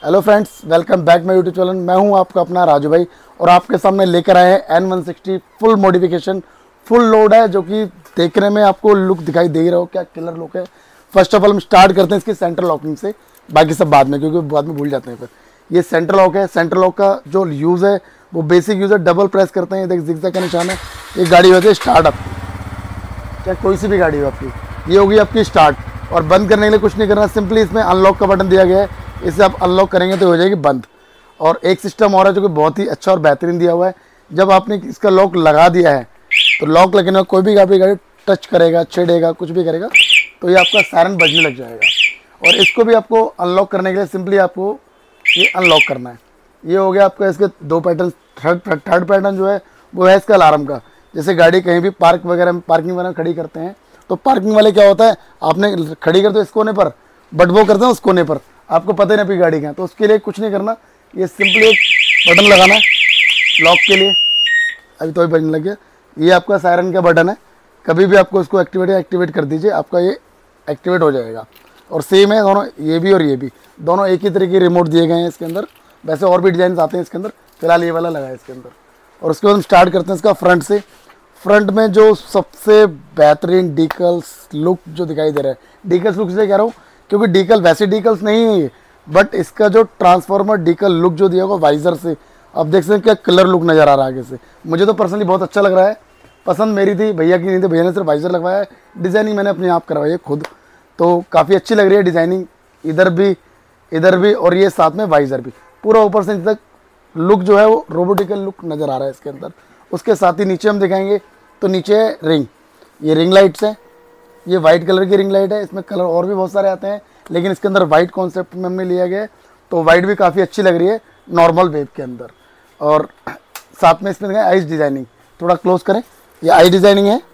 Hello friends, welcome back my YouTube channel. मैं हूं आपका अपना राजू भाई और आपके सामने लेकर आए हैं N160 full modification full load है, जो कि देखने में आपको लुक दिखाई दे रहा हो। क्या किलर लुक है। फर्स्ट ऑफ ऑल हम स्टार्ट करते हैं इसकी सेंटर लॉकिंग से, बाकी सब बाद में, क्योंकि बाद में भूल जाते हैं। फिर ये सेंटर लॉक है। सेंटर लॉक का जो यूज़ है वो बेसिक यूज़ है, डबल प्रेस करते हैं, देख जिगजैग का निशान है। ये गाड़ी होती है स्टार्ट आपकी, चाहे कोई सी भी गाड़ी हो आपकी, ये होगी आपकी स्टार्ट। और बंद करने के लिए कुछ नहीं करना, सिंपली इसमें अनलॉक का बटन दिया गया है, इसे आप अनलॉक करेंगे तो हो जाएगी बंद। और एक सिस्टम और है जो कि बहुत ही अच्छा और बेहतरीन दिया हुआ है। जब आपने इसका लॉक लगा दिया है तो लॉक लगने में कोई भी गाड़ी टच करेगा, छेड़ेगा, कुछ भी करेगा तो ये आपका सायरन बजने लग जाएगा। और इसको भी आपको अनलॉक करने के लिए सिंपली आपको ये अनलॉक करना है। ये हो गया आपका इसके दो पैटर्न। थर्ड पैटर्न जो है वो है इसका अलार्म का। जैसे गाड़ी कहीं भी पार्किंग वगैरह खड़ी करते हैं तो पार्किंग वाले क्या होता है, आपने खड़ी करते हो इस कोने पर, बट वो करते हैं उस कोने पर, आपको पता ही नहीं आपकी गाड़ी का है। तो उसके लिए कुछ नहीं करना, ये सिंपली एक बटन लगाना है लॉक के लिए। अभी तो बजने लग गया। ये आपका सायरन का बटन है, कभी भी आपको इसको एक्टिवेट कर दीजिए, आपका ये एक्टिवेट हो जाएगा। और सेम है दोनों, ये भी और ये भी, दोनों एक ही तरह के रिमोट दिए गए हैं इसके अंदर। वैसे और भी डिज़ाइन आते हैं इसके अंदर, फिलहाल ये वाला लगा है इसके अंदर। और उसके बाद हम स्टार्ट करते हैं इसका फ्रंट से। फ्रंट में जो सबसे बेहतरीन डीकल्स लुक जो दिखाई दे रहा है, डीकल्स लुक इसलिए कह रहा हूँ क्योंकि डीकल वैसे डीकल्स नहीं है ये, बट इसका जो ट्रांसफॉर्मर डीकल लुक जो दिया होगा वाइजर से, आप देख सकते हैं क्या कलर लुक नज़र आ रहा है आगे से। मुझे तो पर्सनली बहुत अच्छा लग रहा है, पसंद मेरी थी, भैया की नहीं थी, भैया ने सिर्फ वाइजर लगवाया है। डिज़ाइनिंग मैंने अपने आप करवाई है खुद, तो काफ़ी अच्छी लग रही है डिज़ाइनिंग, इधर भी और ये साथ में वाइजर भी, पूरा ऊपर से नीचे तक लुक जो है वो रोबोटिकल लुक नज़र आ रहा है इसके अंदर। उसके साथ ही नीचे हम दिखाएंगे तो नीचे है रिंग, ये रिंग लाइट्स है, ये वाइट कलर की रिंग लाइट है। इसमें कलर और भी बहुत सारे आते हैं, लेकिन इसके अंदर वाइट कॉन्सेप्ट में हमने लिया गया है, तो वाइट भी काफ़ी अच्छी लग रही है नॉर्मल वेव के अंदर। और साथ में इसमें आइस डिज़ाइनिंग, थोड़ा क्लोज करें, ये आई डिज़ाइनिंग है।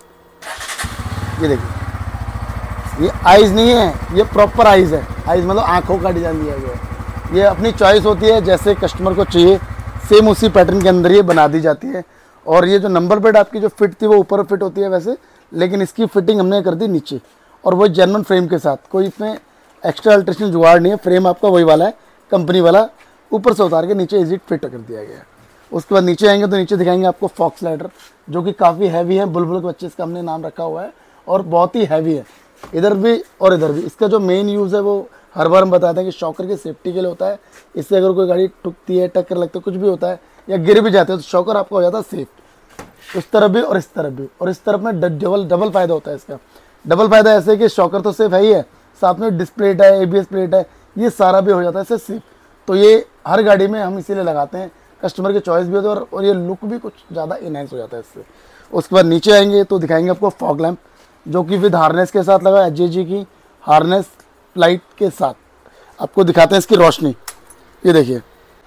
ये देखिए, ये आइज़ नहीं है, ये प्रॉपर आइज़ है। आइज़ मतलब आँखों का डिज़ाइन दिया गया है। ये अपनी चॉइस होती है, जैसे कस्टमर को चाहिए सेम उसी पैटर्न के अंदर ये बना दी जाती है। और ये जो नंबर प्लेट आपकी जो फिट थी वो ऊपर फिट होती है वैसे, लेकिन इसकी फिटिंग हमने कर दी नीचे, और वो जर्मन फ्रेम के साथ, कोई इसमें एक्स्ट्रा अल्ट्रेशन जुगाड़ नहीं है। फ्रेम आपका वही वाला है, कंपनी वाला, ऊपर से उतार के नीचे इजी फिट कर दिया गया है। उसके बाद नीचे आएंगे तो नीचे दिखाएंगे आपको फॉक्स लाइडर, जो कि काफ़ी हैवी है, बुलबुल के बच्चे इसका हमने नाम रखा हुआ है, और बहुत ही हैवी है इधर भी और इधर भी। इसका जो मेन यूज़ है वो हर बार हम बताते हैं कि शॉकर की सेफ्टी के लिए होता है। इससे अगर कोई गाड़ी टुकती है, टक्कर लगती है, कुछ भी होता है या गिर भी जाते हैं तो शॉकर आपका हो जाता है सेफ, उस तरफ भी और इस तरफ भी। और इस तरफ में डबल फ़ायदा होता है इसका। डबल फ़ायदा ऐसे कि शॉकर तो सेफ है ही है, साथ में डिस्प्लेट है, ABS प्लेट है, ये सारा भी हो जाता है इससे सेफ। तो ये हर गाड़ी में हम इसीलिए लगाते हैं, कस्टमर की चॉइस भी होती है और ये लुक भी कुछ ज़्यादा इनहेंस हो जाता है इससे। उसके बाद नीचे आएंगे तो दिखाएंगे आपको फॉग लैम्प, जो कि विद हार्नेस के साथ लगा है, HJG की हार्नेस लाइट के साथ। आपको दिखाते हैं इसकी रोशनी, ये देखिए,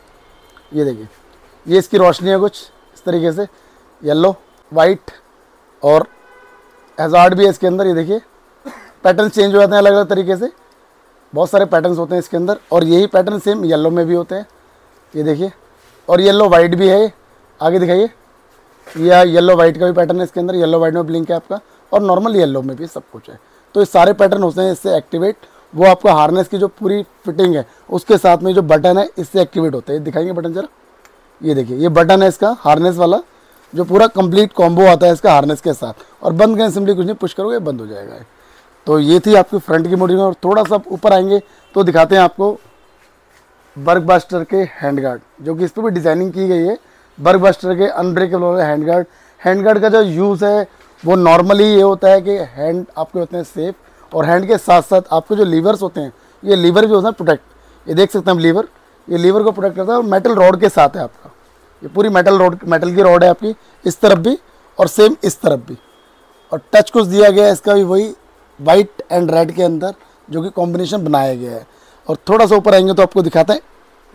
ये इसकी रोशनी है कुछ इस तरीके से, येलो, वाइट, और हैज़ार्ड भी है इसके अंदर। ये देखिए पैटर्न चेंज हो जाते हैं अलग अलग तरीके से, बहुत सारे पैटर्न्स होते हैं इसके अंदर, और यही पैटर्न सेम येलो में भी होते हैं, ये देखिए। और येलो वाइट भी है, आगे दिखाइए, यह येलो वाइट का भी पैटर्न है इसके अंदर, येलो वाइट में ब्लिंक है आपका, और नॉर्मल येलो में भी सब कुछ है। तो ये सारे पैटर्न होते हैं इससे एक्टिवेट। वो आपका हार्नेस की जो पूरी फिटिंग है उसके साथ में जो बटन है इससे एक्टिवेट होता है। दिखाएंगे बटन जरा, ये देखिए, ये बटन है इसका हार्नेस वाला, जो पूरा कंप्लीट कॉम्बो आता है इसका हार्नेस के साथ। और बंद करें सिंपली कुछ नहीं, पुश करोगे बंद हो जाएगा। तो ये थी आपकी फ्रंट की मॉडलिंग। और थोड़ा सा ऊपर आएंगे तो दिखाते हैं आपको बर्गबास्टर के हैंड गार्ड, जो कि इस पर भी डिज़ाइनिंग की गई है। बर्गबास्टर के अनब्रेकेबल वाले हैंड गार्ड का जो यूज़ है वो नॉर्मली ये होता है कि हैंड आपके होते हैं सेफ, और हैंड के साथ साथ आपके जो लीवर्स होते हैं, ये लीवर भी होता है प्रोटेक्ट। ये देख सकते हैं हम लीवर, ये लीवर को प्रोटेक्ट करता है, और मेटल रॉड के साथ है आपका, ये पूरी मेटल की रॉड है आपकी, इस तरफ भी और सेम इस तरफ भी। और टच कुछ दिया गया है इसका भी वही वाइट एंड रेड के अंदर, जो कि कॉम्बिनेशन बनाया गया है। और थोड़ा सा ऊपर आएंगे तो आपको दिखाते हैं,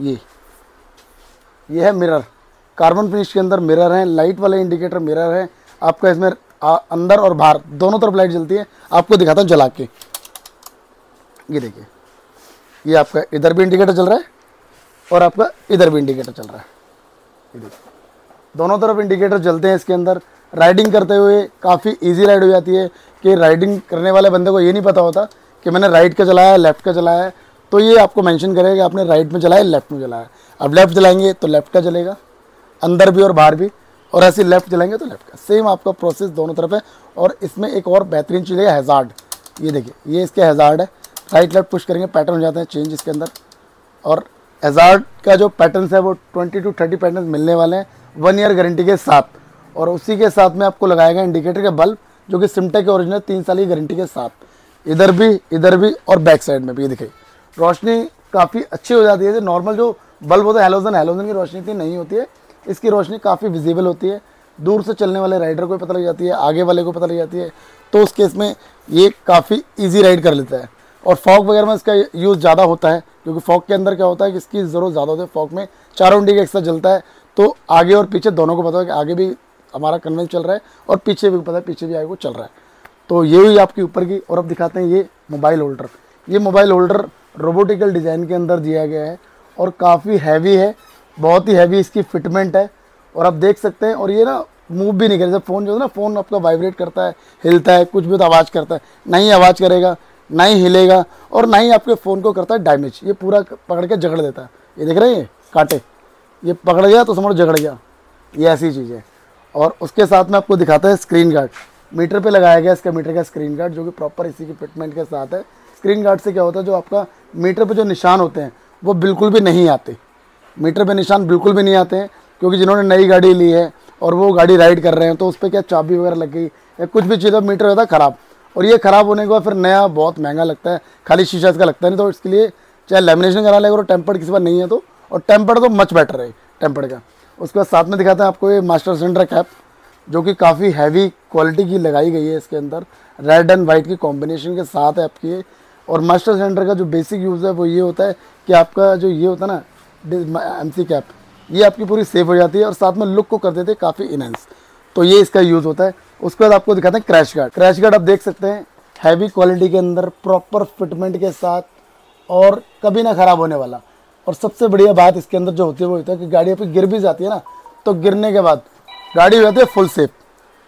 ये है मिरर, कार्बन फिनिश के अंदर मिरर है, लाइट वाले इंडिकेटर मिरर है आपका। इसमें अंदर और बाहर दोनों तरफ लाइट जलती है। आपको दिखाता हूँ जला के, ये देखिए, ये आपका इधर भी इंडिकेटर चल रहा है और आपका इधर भी इंडिकेटर चल रहा है, ये देखिए, दोनों तरफ इंडिकेटर जलते हैं इसके अंदर। राइडिंग करते हुए काफ़ी इजी राइड हो जाती है, कि राइडिंग करने वाले बंदे को ये नहीं पता होता कि मैंने राइट का चलाया है, लेफ्ट का चलाया है, तो ये आपको मेंशन करेगा कि आपने राइट में चलाया लेफ्ट में चलाया। अब लेफ्ट चलाएंगे तो लेफ्ट का चलेगा, अंदर भी और बाहर भी, और ऐसे लेफ्ट चलाएंगे तो लेफ्ट का। सेम आपका प्रोसेस दोनों तरफ है। और इसमें एक और बेहतरीन चीज़ है हैज़ार्ड। ये देखिए, ये इसके हैज़ार्ड है, राइट लेफ्ट पुश करेंगे पैटर्न हो जाते हैं चेंज इसके अंदर। और हैज़ार्ड का जो पैटर्न्स है वो 20 to 30 पैटर्न मिलने वाले हैं 1 ईयर गारंटी के साथ। और उसी के साथ में आपको लगाएगा इंडिकेटर के बल्ब, जो कि सिमटेक के ओरिजिनल 3 साल की गारंटी के साथ। इधर भी और बैक साइड में भी। ये देखिए रोशनी काफ़ी अच्छी हो जाती है। जो नॉर्मल जो बल्ब होता है हेलोजन की रोशनी इतनी नहीं होती है, इसकी रोशनी काफ़ी विजिबल होती है। दूर से चलने वाले राइडर को पता लग जाती है, आगे वाले को पता लग जाती है। तो उस केस में ये काफ़ी ईजी राइड कर लेता है। और फॉग वगैरह में इसका यूज़ ज़्यादा होता है, क्योंकि फॉग के अंदर क्या होता है कि इसकी ज़रूरत ज़्यादा होती है। फॉग में चारों इंडिकेटर एक्स्ट्रा जलता है, तो आगे और पीछे दोनों को पता है कि आगे भी हमारा कन्वेंस चल रहा है और पीछे भी पता है पीछे भी आगे को चल रहा है। तो ये हुई आपकी ऊपर की। और अब दिखाते हैं ये मोबाइल होल्डर। ये मोबाइल होल्डर रोबोटिकल डिज़ाइन के अंदर दिया गया है और काफ़ी हैवी है, बहुत ही हैवी इसकी फिटमेंट है। और आप देख सकते हैं, और ये ना मूव भी नहीं करेगा। फ़ोन जो है ना, फ़ोन आपका वाइब्रेट करता है, हिलता है, कुछ भी तो आवाज़ करता है, ना ही आवाज़ करेगा, ना ही हिलेगा, और ना ही आपके फ़ोन को करता है डैमेज। ये पूरा पकड़ के जकड़ देता है। ये देख रहे हैं, ये कांटे, ये पकड़ गया तो समझ जकड़ गया, ये ऐसी चीज़ है। और उसके साथ में आपको दिखाता है स्क्रीन गार्ड। मीटर पे लगाया गया इसका मीटर का स्क्रीन गार्ड, जो कि प्रॉपर इसी की फिटमेंट के साथ है। स्क्रीन गार्ड से क्या होता है, जो आपका मीटर पे जो निशान होते हैं वो बिल्कुल भी नहीं आते। मीटर पे निशान बिल्कुल भी नहीं आते हैं, क्योंकि जिन्होंने नई गाड़ी ली है और वो गाड़ी राइड कर रहे हैं, तो उस पर क्या चाबी वगैरह लग गई या कुछ भी चीज़, मीटर होता है ख़राब। और ये ख़राब होने के बाद फिर नया बहुत महंगा लगता है, खाली शीशा इसका लगता नहीं। तो इसके लिए चाहे लेमिनेशन करा लेगा, और टेम्पर्ड किसी बार नहीं है तो, और टेम्पर्ड तो मच बेटर है टेम्पर्ड का। उसके बाद साथ में दिखाते हैं आपको ये मास्टर सेंटर कैप, जो कि काफ़ी हैवी क्वालिटी की लगाई गई है। इसके अंदर रेड एंड वाइट की कॉम्बिनेशन के साथ है आपकी ये। और मास्टर सेंटर का जो बेसिक यूज़ है वो ये होता है कि आपका जो ये होता है ना MC कैप, ये आपकी पूरी सेफ हो जाती है और साथ में लुक को कर देते हैं काफ़ी इनहेंस। तो ये इसका यूज़ होता है। उसके बाद आपको दिखाते हैं क्रैश गार्ड। क्रैश गार्ड आप देख सकते हैं हैवी क्वालिटी के अंदर, प्रॉपर फिटमेंट के साथ, और कभी ना ख़राब होने वाला। और सबसे बढ़िया बात इसके अंदर जो होती है वो होता है कि गाड़ी आपकी गिर भी जाती है ना, तो गिरने के बाद गाड़ी हो जाती है फुल सेफ।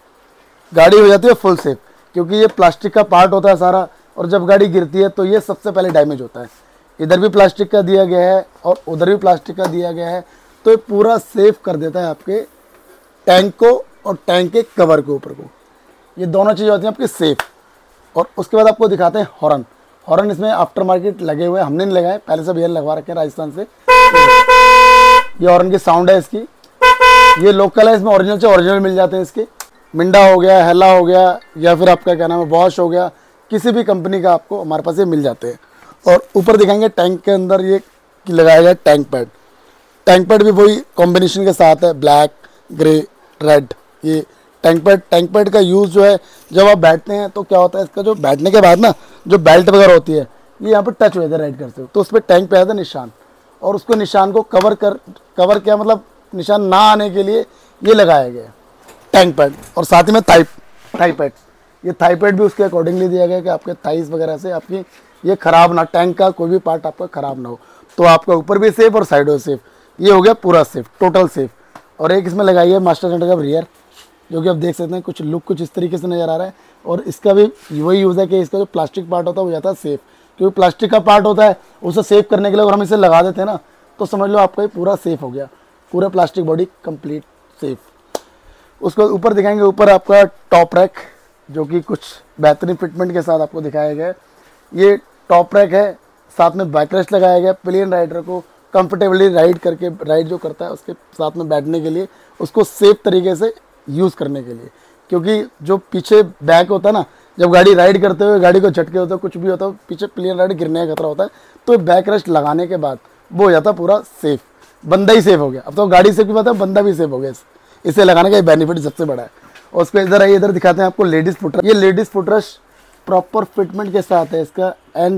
गाड़ी हो जाती है फुल सेफ, क्योंकि ये प्लास्टिक का पार्ट होता है सारा, और जब गाड़ी गिरती है तो ये सबसे पहले डैमेज होता है। इधर भी प्लास्टिक का दिया गया है और उधर भी प्लास्टिक का दिया गया है, तो ये पूरा सेफ कर देता है आपके टैंक को और टैंक के कवर के ऊपर को। ये दोनों चीज़ें होती हैं आपकी सेफ। और उसके बाद आपको दिखाते हैं हॉर्न। हॉर्न इसमें आफ्टर मार्केट लगे हुए हैं, हमने नहीं लगाए, पहले से भैया लगवा रखे हैं राजस्थान से। ये हॉर्न की साउंड है इसकी, ये लोकल है, इसमें ओरिजिनल से ओरिजिनल मिल जाते हैं इसके। मिंडा हो गया, हेला हो गया, या फिर आपका क्या नाम है बॉश हो गया, किसी भी कंपनी का आपको हमारे पास ये मिल जाते हैं। और ऊपर दिखाएंगे टैंक के अंदर ये लगाया गया टैंक पैड। टैंक पैड भी वही कॉम्बिनेशन के साथ है, ब्लैक, ग्रे, रेड। ये टैंक पैड का यूज़ जो है, जब आप बैठते हैं तो क्या होता है, इसका जो बैठने के बाद ना जो बेल्ट वगैरह होती है, ये यहाँ पर टच हो जाता है राइड करते हो, तो उस पर टैंक पे आता है निशान, और उसको निशान को कवर क्या मतलब निशान ना आने के लिए ये लगाया गया टैंक पैड। और साथ ही में थाई पैड, ये थाई पैड भी उसके अकॉर्डिंगली दिया गया कि आपके थाइस वगैरह से आपकी ये ख़राब ना, टैंक का कोई भी पार्ट आपका ख़राब ना हो। तो आपका ऊपर भी सेफ और साइडों सेफ, ये हो गया पूरा सेफ, टोटल सेफ। और एक इसमें लगाई है मास्टर सेंटर का रियर, जो कि आप देख सकते हैं कुछ लुक कुछ इस तरीके से नज़र आ रहा है। और इसका भी वही यूज़ है कि इसका जो प्लास्टिक पार्ट होता है वो जाता है सेफ, क्योंकि प्लास्टिक का पार्ट होता है उसे सेव करने के लिए अगर हम इसे लगा देते हैं ना, तो समझ लो आपका ये पूरा सेफ हो गया, पूरा प्लास्टिक बॉडी कंप्लीट सेफ। उसको ऊपर दिखाएंगे, ऊपर आपका टॉप रैक, जो कि कुछ बेहतरीन फिटमेंट के साथ आपको दिखाया गया है। ये टॉप रैक है, साथ में बैकरेस्ट लगाया गया प्लेन राइडर को कंफर्टेबली राइड जो करता है उसके साथ में बैठने के लिए, उसको सेफ तरीके से यूज़ करने के लिए। क्योंकि जो पीछे बैक होता है ना, जब गाड़ी राइड करते हुए गाड़ी को झटके होता है, कुछ भी होता है, पीछे प्लेन राइड गिरने का खतरा होता है, तो बैक रेस्ट लगाने के बाद वो हो जाता है पूरा सेफ, बंदा ही सेफ हो गया। अब तो गाड़ी से भी पता है, बंदा भी सेफ हो गया इसे लगाने का बेनिफिट सबसे बड़ा है। और उसको इधर आइए, इधर दिखाते हैं आपको लेडीज़ फुटरश। ये लेडीज़ फुटरश प्रॉपर फिटमेंट के साथ है, इसका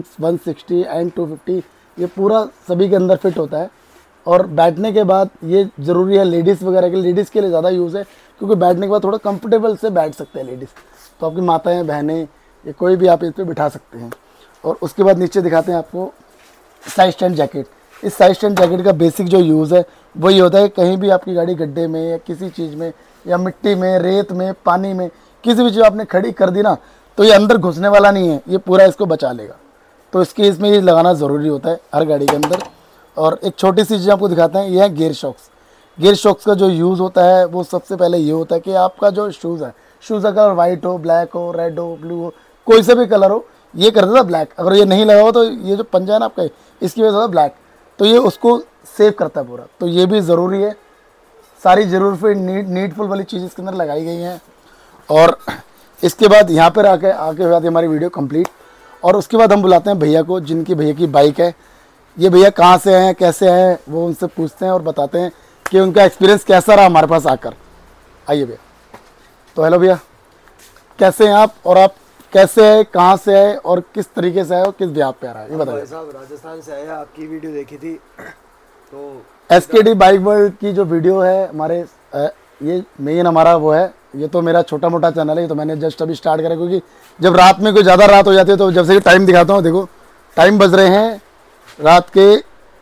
N160 N250 ये पूरा सभी के अंदर फिट होता है। और बैठने के बाद ये ज़रूरी है लेडीज़ वगैरह के, लेडीज़ के लिए ज़्यादा यूज़ है, क्योंकि बैठने के बाद थोड़ा कंफर्टेबल से बैठ सकते हैं लेडीज़, तो आपकी माताएं बहनें या कोई भी आप इस पर बिठा सकते हैं। और उसके बाद नीचे दिखाते हैं आपको साइड स्टैंड जैकेट। इस साइड स्टैंड जैकेट का बेसिक जो यूज़ है वही होता है, कहीं भी आपकी गाड़ी गड्ढे में या किसी चीज़ में या मिट्टी में, रेत में, पानी में, किसी भी चीज़ आपने खड़ी कर दी ना, तो ये अंदर घुसने वाला नहीं है, ये पूरा इसको बचा लेगा। तो इसके इसमें ये लगाना ज़रूरी होता है हर गाड़ी के अंदर। और एक छोटी सी चीज़ आपको दिखाते हैं, ये है गियर शॉक्स। गियर शॉक्स का जो यूज़ होता है वो सबसे पहले ये होता है कि आपका जो शूज़ है, शूज़ का कलर वाइट हो, ब्लैक हो, रेड हो, ब्लू हो, कोई सा भी कलर हो, ये कर देता ब्लैक। अगर ये नहीं लगा हो तो ये जो पंजा है ना आपका, इसकी वजह से ब्लैक, तो ये उसको सेव करता है पूरा। तो ये भी ज़रूरी है, सारी ज़रूरत नीडफुल वाली चीज़ इसके अंदर लगाई गई हैं। और इसके बाद यहाँ पर आके हो जाती है हमारी वीडियो कंप्लीट। और उसके बाद हम बुलाते हैं भैया को, जिनकी भैया की बाइक है। ये भैया कहाँ से हैं, कैसे हैं, वो उनसे पूछते हैं और बताते हैं कि उनका एक्सपीरियंस कैसा रहा हमारे पास आकर। आइए भैया। तो हेलो भैया, कैसे हैं आप, और आप कैसे हैं, कहाँ से आए और किस तरीके से आए और किस ब्याह पे आ रहा है, ये बताइए। साहब राजस्थान से आए, आपकी वीडियो देखी थी तो SKD बाइक वर्ल्ड की जो वीडियो है हमारे, ये मेन हमारा वो है। ये तो मेरा छोटा मोटा चैनल है, ये तो मैंने जस्ट अभी स्टार्ट करा, क्योंकि जब रात में कोई ज़्यादा रात हो जाती है तो जब से टाइम दिखाता हूँ, देखो टाइम बज रहे हैं रात के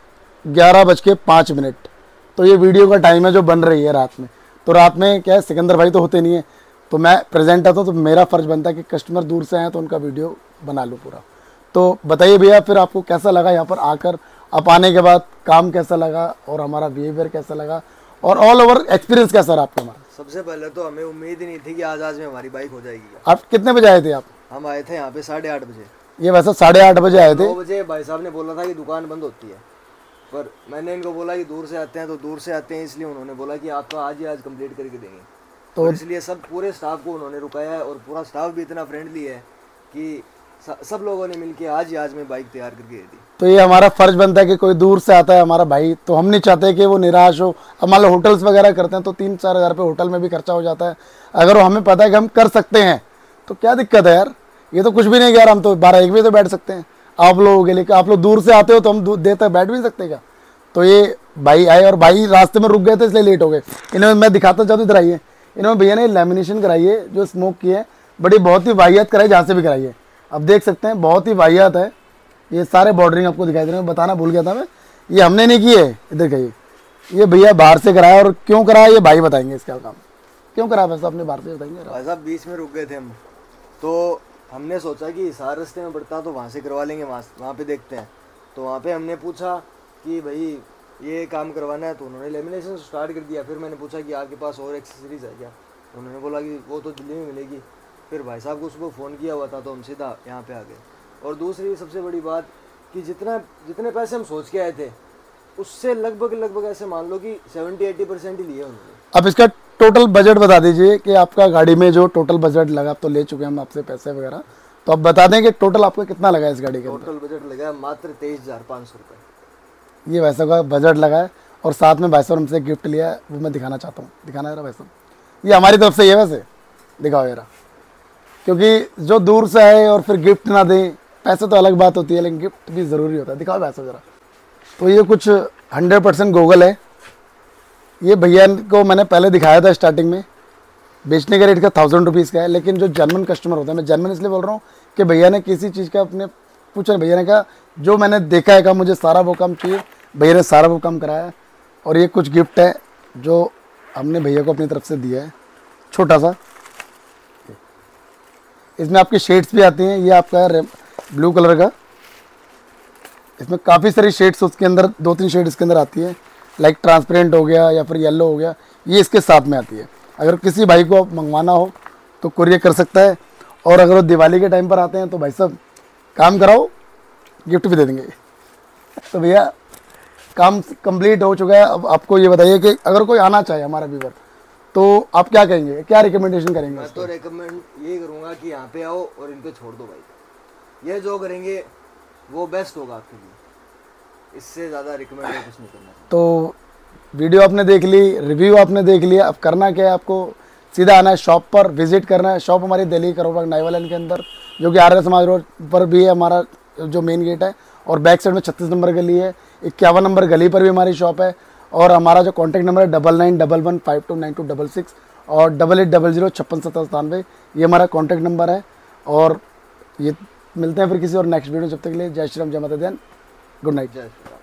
11:05। तो ये वीडियो का टाइम है जो बन रही है रात में। तो रात में क्या है, सिकंदर भाई तो होते नहीं है, तो मैं प्रेजेंट आता हूँ, तो मेरा फ़र्ज़ बनता है कि कस्टमर दूर से आए तो उनका वीडियो बना लूँ पूरा। तो बताइए भैया, फिर आपको कैसा लगा यहाँ पर आकर, आप आने के बाद काम कैसा लगा और हमारा बिहेवियर कैसा लगा, और ऑल ओवर एक्सपीरियंस कैसा रहा आपका हमारा। सबसे पहले तो हमें उम्मीद ही नहीं थी कि आज में हमारी बाइक हो जाएगी। आप कितने बजे आए थे आप? हम आए थे यहाँ पे 8:30 बजे। ये वैसे 8:30 बजे आए थे। 9 बजे भाई साहब ने बोला था कि दुकान बंद होती है, पर मैंने इनको बोला कि दूर से आते हैं तो दूर से आते हैं, इसलिए उन्होंने बोला कि आपका आज ही आज कंप्लीट करके देंगे। तो इसलिए सब पूरे स्टाफ को उन्होंने रुकाया है, और पूरा स्टाफ भी इतना फ्रेंडली है कि सब लोगों ने मिलके आज में बाइक तैयार करके दे दी। तो ये हमारा फ़र्ज़ बनता है कि कोई दूर से आता है हमारा भाई, तो हम नहीं चाहते कि वो निराश हो। अब मान लो होटल्स वगैरह करते हैं तो 3-4 हज़ार रुपये होटल में भी खर्चा हो जाता है। अगर वो हमें पता है कि हम कर सकते हैं तो क्या दिक्कत है यार, ये तो कुछ भी नहीं यार, हम तो 12-1 बजे तो बैठ सकते हैं आप लोगों के लिए। आप लोग दूर से आते हो तो हम देर तक बैठ भी नहीं सकते क्या। तो ये भाई आए, और भाई रास्ते में रुक गए थे इसलिए लेट हो गए। इन्होंने, मैं दिखाता चाहता इधर आइए, इन्होंने भैया ने लैमिनेशन कराई है, जो स्मोक की है, बड़ी बहुत ही वाहियात कराई, जहाँ से भी कराई है। अब देख सकते हैं बहुत ही वाहियात है। ये सारे बॉर्डरिंग आपको दिखाई दे रहे हैं, बताना भूल गया था मैं, ये हमने नहीं की है। इधर कहिए, ये भैया बाहर से कराया, और क्यों कराया ये भाई बताएंगे इसका काम क्यों कराया। वैसे अपने बाहर से बताएंगे। भाई साहब बीच में रुक गए थे हम, तो हमने सोचा कि सारे रास्ते में पड़ता तो वहाँ से करवा लेंगे, वहाँ पे देखते हैं। तो वहाँ पे हमने पूछा कि भाई ये काम करवाना है, तो उन्होंने लेमिनेशन स्टार्ट कर दिया। फिर मैंने पूछा कि आपके पास और एक्सेसरीज है क्या, तो उन्होंने बोला कि वो तो दिल्ली में मिलेगी। फिर भाई साहब को सुबह फ़ोन किया हुआ था, तो हम सीधा यहाँ पे आ गए। और दूसरी सबसे बड़ी बात कि जितने पैसे हम सोच के आए थे, उससे लगभग ऐसे मान लो कि 70-80% ही लिए उन्होंने। अब इसका टोटल बजट बता दीजिए कि आपका गाड़ी में जो टोटल बजट लगा, आप तो ले चुके हैं हम आपसे पैसे वगैरह, तो आप बता दें कि टोटल आपको कितना लगा इस गाड़ी का। टोटल बजट लगा मात्र 23,500 रुपये। ये वैसा का बजट लगा है, और साथ में भाई साहब हमसे गिफ्ट लिया है, वो मैं दिखाना चाहता हूँ। दिखाना है भाई साहब, ये हमारी तरफ से ही है, वैसे दिखाओ यार, क्योंकि जो दूर से आए और फिर गिफ्ट ना दें, पैसे तो अलग बात होती है, लेकिन गिफ्ट भी ज़रूरी होता है। दिखाओ भाई साहब ज़रा। तो ये कुछ 100% गूगल है। ये भैया को मैंने पहले दिखाया था स्टार्टिंग में, बेचने का रेट का 1000 रुपीज़ का है, लेकिन जो जर्मन कस्टमर होता है, मैं जर्मन इसलिए बोल रहा हूँ कि भैया ने किसी चीज़ का अपने पूछा, भैया ने कहा जो मैंने देखा है, कहा मुझे सारा वो काम चाहिए, भैया ने सारा वो काम कराया। और ये कुछ गिफ्ट है जो हमने भैया को अपनी तरफ से दिया है, छोटा सा। इसमें आपकी शेड्स भी आती हैं, ये आपका है ब्लू कलर का, इसमें काफ़ी सारी शेड्स उसके अंदर, 2-3 शेड इसके अंदर आती है, लाइक ट्रांसपेरेंट हो गया या फिर येलो हो गया, ये इसके साथ में आती है। अगर किसी भाई को मंगवाना हो तो कुरियर कर सकता है, और अगर वो दिवाली के टाइम पर आते हैं तो भाई साहब काम कराओ, गिफ्ट भी दे देंगे। तो भैया काम कंप्लीट हो चुका है। अब आपको ये बताइए कि अगर कोई आना चाहे हमारा व्यूवर, तो आप क्या कहेंगे, क्या रिकमेंडेशन करेंगे? मैं तो रिकमेंड ये करूँगा कि यहाँ पे आओ और इनको छोड़ दो बाइक। ये जो करेंगे वो बेस्ट होगा आपके लिए, इससे ज़्यादा रिकमेंड कुछ नहीं करना। तो वीडियो आपने देख ली, रिव्यू आपने देख लिया, अब करना क्या है, आपको सीधा आना है शॉप पर, विजिट करना है। शॉप हमारी दिल्ली करोबाग नाइवा लाइन के अंदर, जो कि आर्य समाज रोड पर भी है हमारा जो मेन गेट है, और बैक साइड में 36 नंबर गली है, 51 नंबर गली पर भी हमारी शॉप है। और हमारा जो कॉन्टैक्ट नंबर है 9911529266 और 8800567097, ये हमारा कॉन्टैक्ट नंबर है। और ये मिलते हैं फिर किसी और नेक्स्ट वीडियो, जब तक के लिए जय श्री राम, जय माता दी, गुड नाइट।